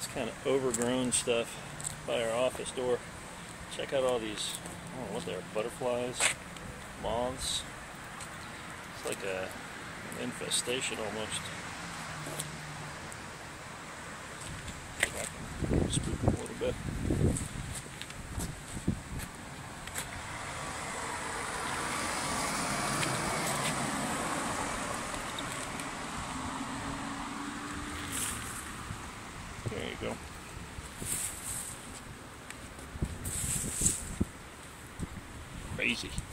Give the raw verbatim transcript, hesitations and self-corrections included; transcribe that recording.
kind of overgrown stuff by our office door. Check out all these, I don't know what they are, butterflies, moths. It's like a, an infestation almost. See if I can spook them a little bit. There you go. Crazy.